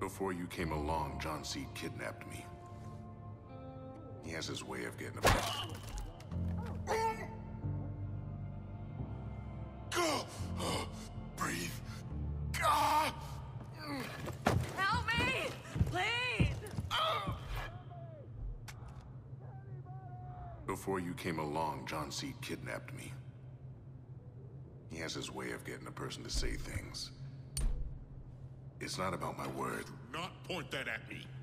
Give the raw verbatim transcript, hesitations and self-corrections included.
Before you came along, John Seed kidnapped me. He has his way of getting a... Breathe. Help me! Please! Before you came along, John Seed kidnapped me. He has his way of getting a person to say things. It's not about my word. Do not point that at me.